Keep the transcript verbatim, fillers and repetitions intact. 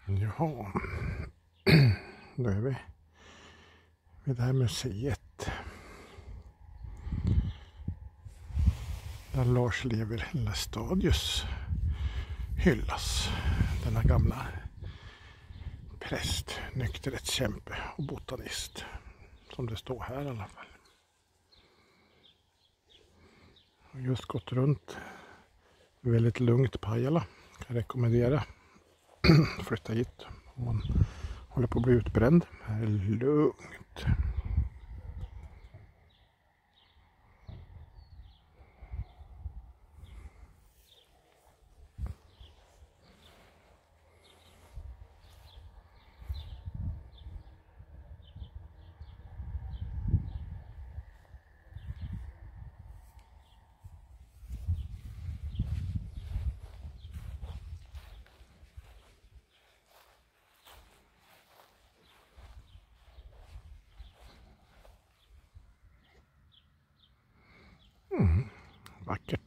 Jaha, då är vi vid det här museet. Där Lars Levi Lestadius hyllas. Denna gamla präst, nykterhetskämpe och botanist. Som det står här i alla fall. Jag har just gått runt. Väldigt lugnt Pajala. Kan rekommendera. Flytta hit om man håller på att bli utbränd. Här är lugnt. Mm, vackert.